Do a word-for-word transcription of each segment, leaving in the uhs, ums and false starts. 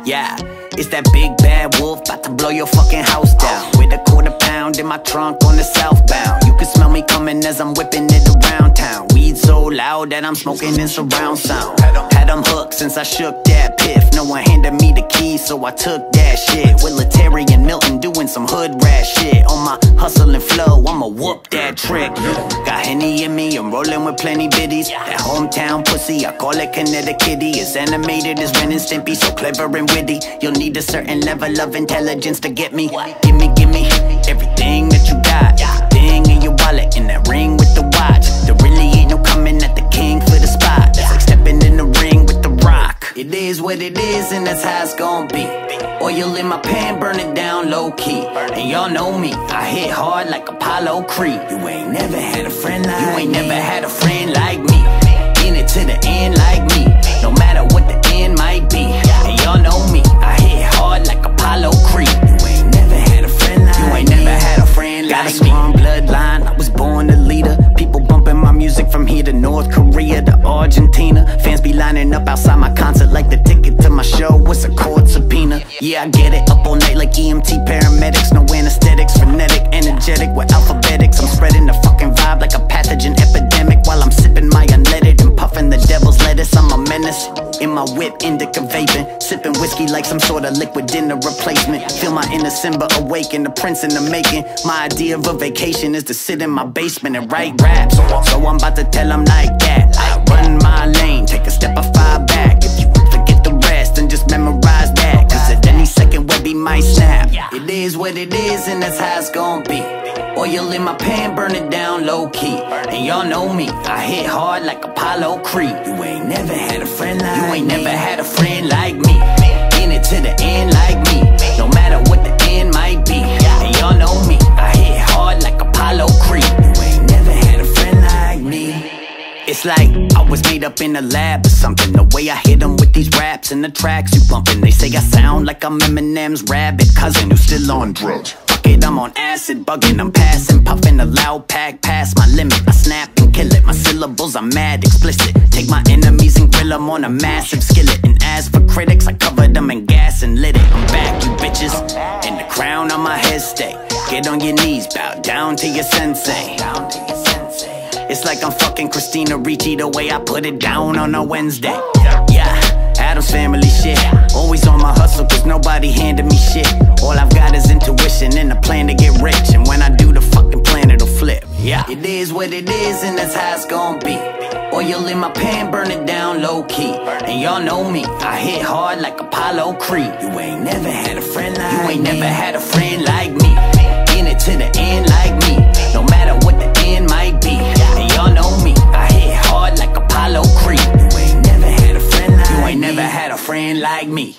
Yeah, it's that big bad wolf, about to blow your fucking house down. With a quarter pound in my trunk on the southbound. You can smell me coming as I'm whipping it around town. Weed so loud that I'm smoking in surround sound. Had them hooked since I shook that piff. No one handed me the keys, so I took that shit. With Letary and Milton doing some hood rat shit. On my hustle and flow, I'ma whoop that trick. Got Henny in me, I'm rolling with plenty biddies. That hometown pussy, I call it Connecticut. It's animated as Ren and Stimpy, so clever and witty. You'll need a certain level of intelligence to get me. Gimme, gimme everything that you got. Everything in your wallet, in that ring with the watch. There really ain't no coming at the king for the spot. That's like stepping in the ring with the rock. It is what it is, and that's how it's gon' be. Oil in my pan, burn it down low key. And y'all know me, I hit hard like Apollo Creed. You ain't never had a friend like me. You ain't never had a friend like me. In it to the end like me. No matter what the end might be. And y'all know me, I hit hard like Apollo Creed. You ain't never had a friend like me. You ain't never had a friend like me. Got a strong bloodline, I was born a leader. People bumping my music from here to North Korea to Argentina. Fans be lining up outside my concert like the ticket to my show was a court subpoena. Yeah, I get it, up all night like E M T paramedics. No anesthetics, frenetic, energetic with alphabetics. I'm spreading the fucking vibe like a pathogen epidemic. While I'm sipping my unleaded and puffing the devil's lettuce. I'm a menace, in my whip, indica vaping. Sipping whiskey like some sort of liquid dinner replacement. Feel my inner Simba awaken, the prince in the making. My idea of a vacation is to sit in my basement and write raps. So I'm about to tell them like that. I run my lane, take a step or five back. If you forget the rest, then just memorize that. Cause at any second Webby might snap. It is what it is, and that's how it's gon' be. Oil in my pan, burn it down low key. And y'all know me, I hit hard like Apollo Creed. You ain't never had a friend like me. You ain't never had a friend like me. In it to the end like me. No matter what the end might be. And y'all know me, I hit hard like Apollo Creed. You ain't never had a friend like me. It's like I was made up in a lab or something. The way I hit them with these raps and the tracks you bumping. They say I sound like I'm Eminem's rabbit cousin who's still on drugs. Fuck it, I'm on acid, bugging, I'm passing, puffing a loud pack past my limit. I snap and kill it, my syllables are mad explicit. Take my enemies and grill them on a massive skillet. And as for critics, I covered them in gas and lit it. I'm back, you bitches, and the crown on my head stay. Get on your knees, bow down to your sensei. It's like I'm fucking Christina Ricci the way I put it down on a Wednesday. Yeah, Addams Family shit. Always on my hustle cause nobody handed me shit. All I've got is intuition and a plan to get rich. And when I do, the fucking plan it'll flip. Yeah, it is what it is, and that's how it's gon' be. Oil in my pan, burn it down low key. And y'all know me, I hit hard like Apollo Creed. You ain't never had a friend like me. You ain't never had a friend like me. In it to the end like me. No matter what the end might be. And y'all know me, I hit hard like Apollo Creed. You ain't never had a friend like me. You ain't never had a friend like me.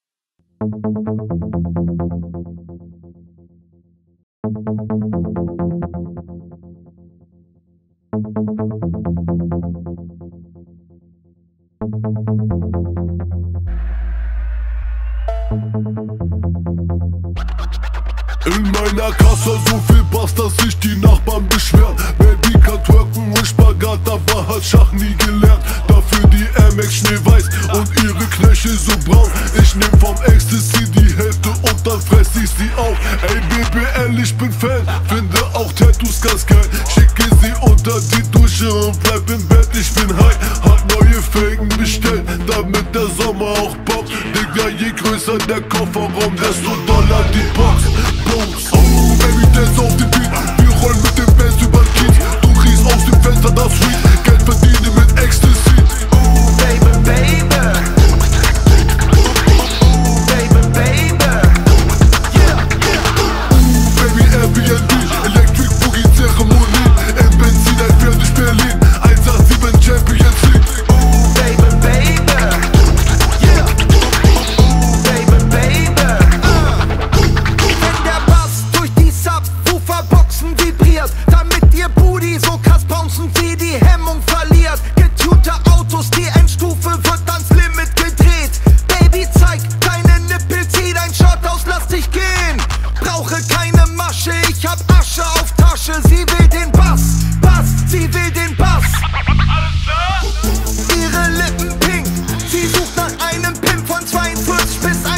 In meiner Kasse so viel Bass, dass sich die Nachbarn beschweren. Baby kann twerken und Spagat, aber hat Schach nie gelernt. Dafür die Air Max schneeweiß und ihre Knöchel so braun. Ich nehm vom Ecstasy die Hälfte und dann fress ich sie auf. Ey B B L, ich bin Fan, finde auch Tattoos ganz geil. Schicke sie unter die Dusche und bleib im Bett, ich bin high. Hat neue Felgen bestellt, damit der Sommer auch bockt. Digga, je größer der Kofferraum, desto doller die Box. Oh, Baby, dance auf den Beat. Wir rollen mit dem Bass über den Kiez. Du riechst aus dem Fenster das Sweet. Geld verdiene mit Ecstasy. Ooh, baby, baby. Ooh, baby, baby. Yeah, yeah. Ooh, Baby, Airbnb. Electric Boogie Zeremonie. Im Benzin, ein Pferd durch Berlin. eins acht sieben Champions League. Ooh, baby, baby. Yeah. Ooh, baby, baby. Wenn der Bass durch die Subwoofer-Boxen vibriert, damit ihr Booty so krass bouncen wie die Hemmung verliert. Getunte Autos, die Endstufe wird ans Limit gedreht. Baby, zeig deine Nippel, zieh dein Shirt aus, lass dich gehen. Brauche keine Masche, ich hab Asche auf Tasche. Sie will den Bass, Bass, sie will den Bass. Ihre Lippen pink, sie sucht nach einem Pimp von zweiundvierzig bis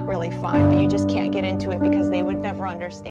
not really fun, but you just can't get into it because they would never understand.